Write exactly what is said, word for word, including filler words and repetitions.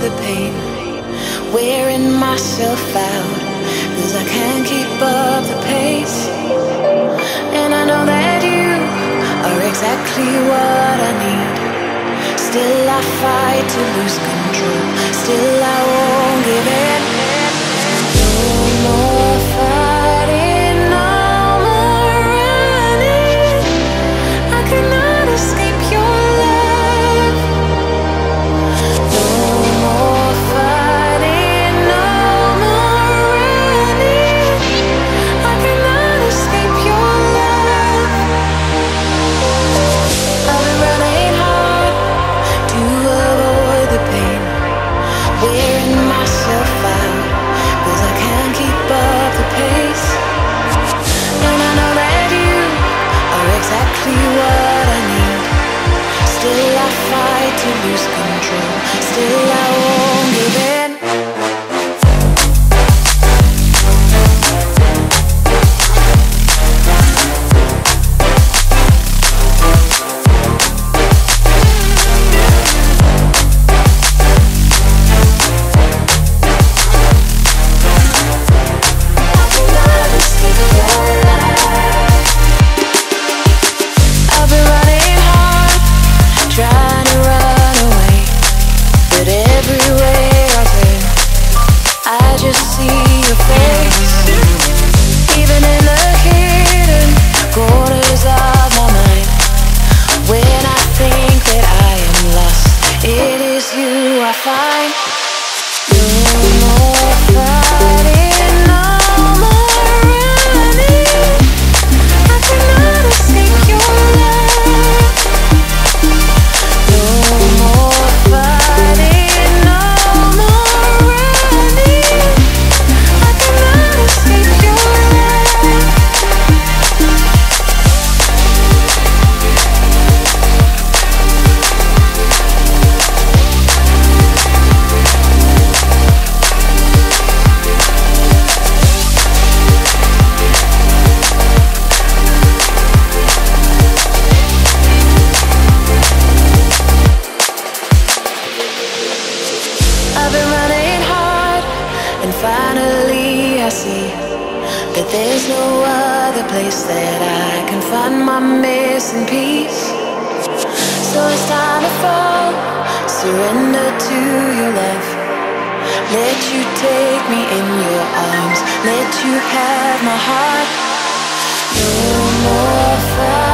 the pain, wearing myself out, 'cause I can't keep up the pace. And I know that you are exactly what I need. Still I fight to lose control, still I won't give in. No more fighting, no more running. I cannot escape your love. No more fighting, no more running. I cannot escape your love. I've been running hard to avoid the pain, wearing myself out, 'cause I can't keep up the pace. And I know that you are exactly what I need. Still I fight to lose control, still I won't give in. There's no other place that I can find my missing piece. So it's time to fall, surrender to your love. Let you take me in your arms, let you have my heart. No more fight.